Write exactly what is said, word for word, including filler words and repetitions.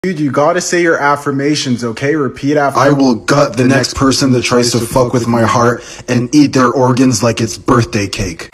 Dude, you gotta say your affirmations, okay? Repeat after I will gut the next person that tries to fuck with my heart and eat their organs like it's birthday cake.